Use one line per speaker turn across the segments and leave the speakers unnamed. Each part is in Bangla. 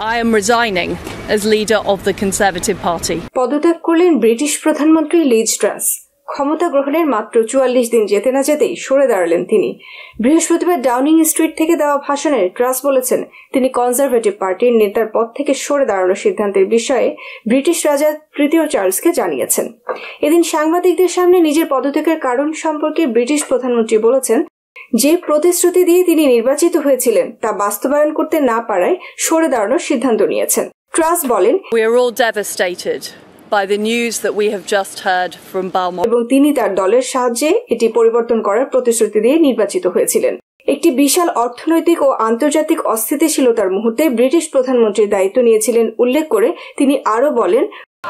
I am resigning as leader of the Conservative Party.
পদত্যাগ করলেন ব্রিটিশ প্রধানমন্ত্রী লিজ ট্রাস। ক্ষমতা গ্রহণের মাত্র ৪৪ দিন যেতে না যেতেই সরে দাঁড়ালেন তিনি। বৃহস্পতিবার ডাউনিং স্ট্রিট থেকে দেওয়া ভাষণে ট্রাস বলেছেন তিনি কনজারভেটিভ পার্টির নেতার পদ থেকে সরে দাঁড়ানোর সিদ্ধান্তের বিষয়ে ব্রিটিশ রাজা তৃতীয় চার্লসকে জানিয়েছেন। এদিন সাংবাদিকদের সামনে নিজের পদত্যাগের কারণ সম্পর্কে ব্রিটিশ প্রধানমন্ত্রী বলেছেন, যে প্রতিশ্রুতি দিয়ে তিনি নির্বাচিত হয়েছিলেন তা বাস্তবায়ন করতে না পারায় সরে দাঁড়ানোর সিদ্ধান্ত নিয়েছেন। ট্রাস বলেন,
We are all devastated by the news that we have just heard from Bangla.
এবং তিনি তার দলের সাহায্যে এটি পরিবর্তন করার প্রতিশ্রুতি দিয়ে নির্বাচিত হয়েছিলেন। একটি বিশাল অর্থনৈতিক ও আন্তর্জাতিক অস্থিতিশীলতার মুহূর্তে ব্রিটিশ প্রধানমন্ত্রীর দায়িত্ব নিয়েছিলেন উল্লেখ করে তিনি আরো বলেন,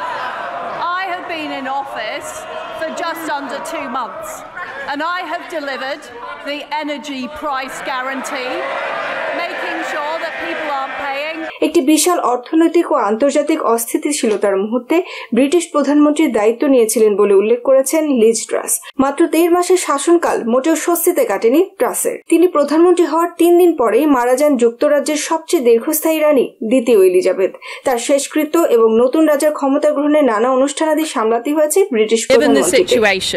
I have been in office for just under 2 months and I have delivered the energy price guarantee, making sure that people aren't paying.
একটি বিশাল অর্থনৈতিক ও আন্তর্জাতিক অস্থিতিশীলতার মুহূর্তে ব্রিটিশ প্রধানমন্ত্রীর দায়িত্ব নিয়েছিলেন বলে উল্লেখ করেছেন লিজ ট্রাস। মাত্র 13 মাসের শাসনকাল মোটেও স্বস্তিতে কাটেনি ট্রাসের। তিনি প্রধানমন্ত্রী হওয়ার 3 দিন পরেই মারা যান যুক্তরাজ্যের সবচেয়ে দীর্ঘস্থায়ী রানী দ্বিতীয় এলিজাবেথ। তার শেষকৃত্য এবং নতুন রাজার ক্ষমতা গ্রহণের নানা অনুষ্ঠানাদি সামলাতে হয়েছে ব্রিটিশ প্রধানমন্ত্রীকে।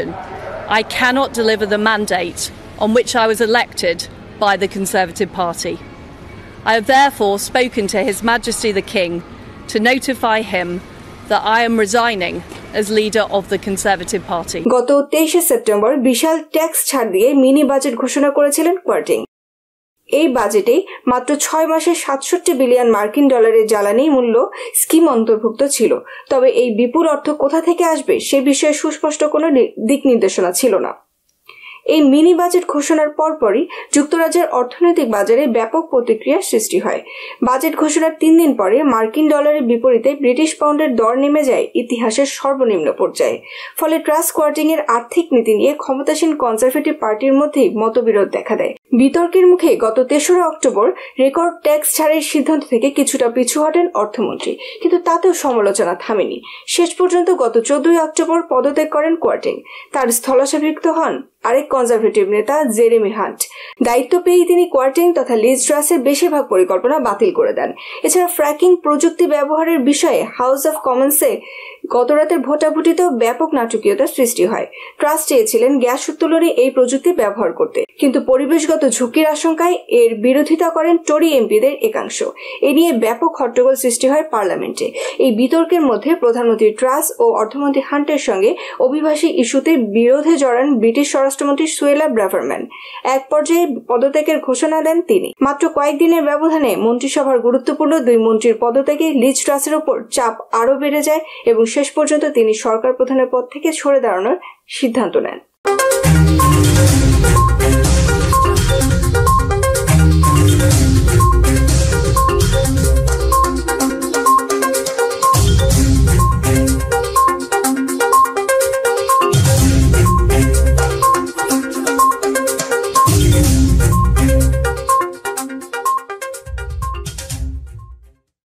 I cannot deliver the mandate on which I was elected by the Conservative Party. I have therefore spoken to His Majesty the King to notify him that I am resigning as leader of the Conservative Party.
গত 23 সেপ্টেম্বর বিশাল ট্যাক্স ছাড় দিয়ে মিনি বাজেট ঘোষণা করেছিলেন কোয়ার্টিং। এই বাজেটে মাত্র 6 মাসে 67 বিলিয়ন মার্কিন ডলারের জ্বালানি মূল্য স্কিম অন্তর্ভুক্ত ছিল। তবে এই বিপুল অর্থ কোথা থেকে আসবে সে বিষয়ে সুস্পষ্ট কোনো দিক নির্দেশনা ছিল না। এই মিনি বাজেট ঘোষণার পরপরই যুক্তরাজ্যের অর্থনৈতিক বাজারে ব্যাপক প্রতিক্রিয়ার সৃষ্টি হয়। বাজেট ঘোষণার 3 দিন পরে মার্কিন ডলারের বিপরীতে ব্রিটিশ পাউন্ডের দর নেমে যায় ইতিহাসের সর্বনিম্ন পর্যায়ে। ফলে ট্রাস কোয়ার্টিং এর আর্থিক নীতি নিয়ে ক্ষমতাসীন কনজারভেটিভ পার্টির মধ্যেই মতবিরোধ দেখা দেয়। বিতর্কের মুখে গত 3রা অক্টোবর রেকর্ড ট্যাক্স ছাড়ের সিদ্ধান্ত থেকে কিছুটা পিছু হটেন অর্থমন্ত্রী, কিন্তু তাতেও সমালোচনা থামেনি। শেষ পর্যন্ত গত 14 অক্টোবর পদত্যাগ করেন কোয়ার্টিং। তার স্থলাভিষিক্ত হন আরেক কনজারভেটিভ নেতা জেরেমি হান্ট। দায়িত্ব পেয়েই তিনি কোয়ার্টিং তথা লিজ ট্রাসের বেশিরভাগ পরিকল্পনা বাতিল করে দেন। এছাড়া ফ্র্যাকিং প্রযুক্তি ব্যবহারের বিষয়ে হাউস অব কমন্সে গতরাতের ভোটাভুটিতেও ব্যাপক নাটকীয়তার সৃষ্টি হয়। ট্রাস চেয়েছিলেন গ্যাস উত্তোলনে এই প্রযুক্তি ব্যবহার করতে, কিন্তু পরিবেশগত ঝুঁকির আশঙ্কায় এর বিরোধিতা করেন টরি এমপিদের একাংশ। এ নিয়ে ব্যাপক হট্টগোল সৃষ্টি হয় পার্লামেন্টে। এই বিতর্কের মধ্যে প্রধানমন্ত্রী ট্রাস ও অর্থমন্ত্রী হান্টের সঙ্গে অভিবাসী ইস্যুতে বিরোধে জড়ান ব্রিটিশ স্বরাষ্ট্রমন্ত্রী সুয়েলা ব্রাভারম্যান। এক পর্যায়ে পদত্যাগের ঘোষণা দেন তিনি। মাত্র কয়েকদিনের ব্যবধানে মন্ত্রিসভার গুরুত্বপূর্ণ 2 মন্ত্রীর পদত্যাগে লিজ ট্রাসের উপর চাপ আরও বেড়ে যায় এবং শেষ পর্যন্ত তিনি সরকার প্রধানের পদ থেকে সরে দাঁড়ানোর সিদ্ধান্ত নেন।